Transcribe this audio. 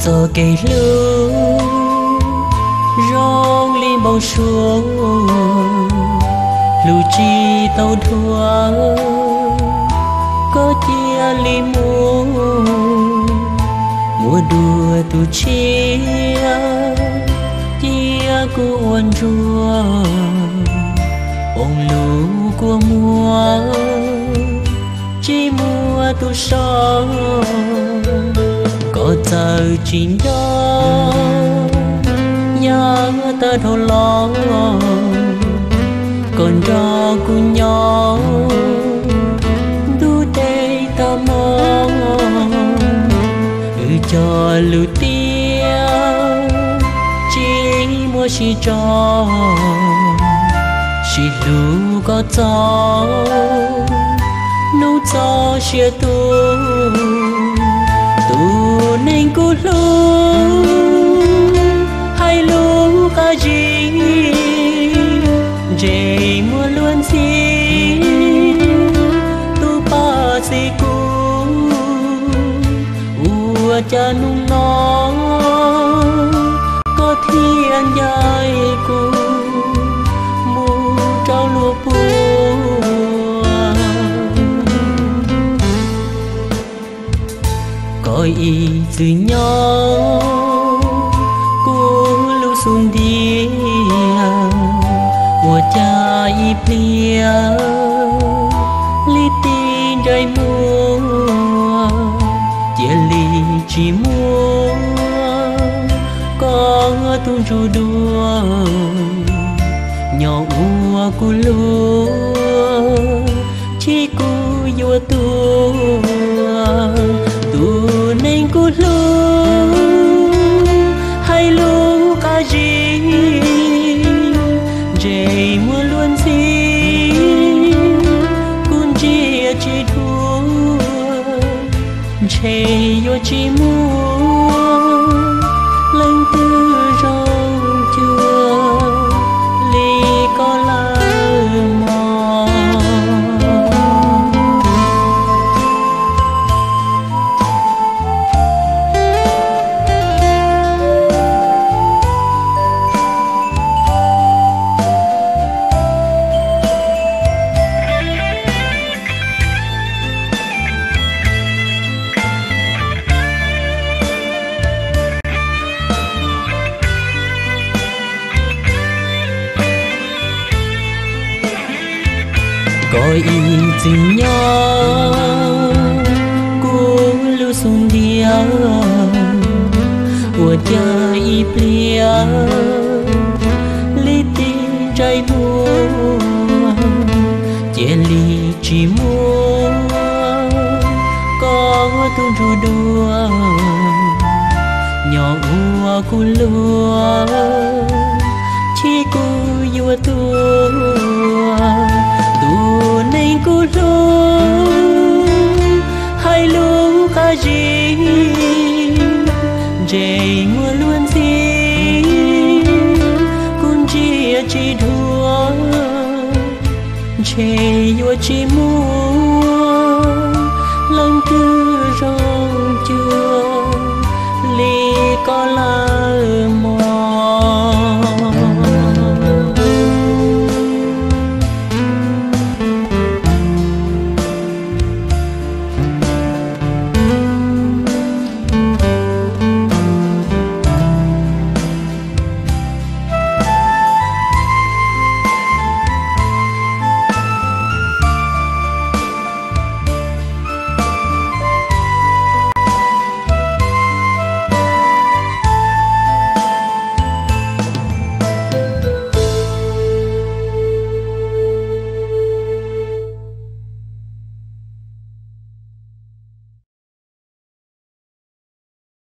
giờ cây lưu rong li bao xuống lưu chi tàu thua có chia li mùa đùa tu chia cuốn rùa ông lũ của mùa chỉ mùa tu sống có giờ chín đó nhớ ta thâu lo còn cho cùng nhau đu đây ta mong cho lưu tia chỉ mua chỉ cho chỉ lưu có gió nấu gió chia tu nên cô lưu hay lưu cái gì để mua luôn gì tu ba gì cô cha nung nó có thiên dài cô mu trao lúa bùa coi ý từ nhau cô lưu xuân đi của cha ý plia li tin đời mùa chia ly chỉ mua có tung ru đua nhỏ ua cu lúa chỉ cu vua tu nên cu lúa hay lúa cái gì để mua luôn gì cũng chia chỉ thua chê yo chỉ mua lên từ rong chưa ly có lỡ mò coi ý tình nhau cũng lưu xuân dia của cha ý plia lý tin trái mùa chia ly chỉ mua có tu ru đua nhỏ ua cu lúa chỉ cu vua nên cô lưu hay lưu cái gì để mua luôn gì cũng chỉ đua chê vua chỉ mua lần thứ rồi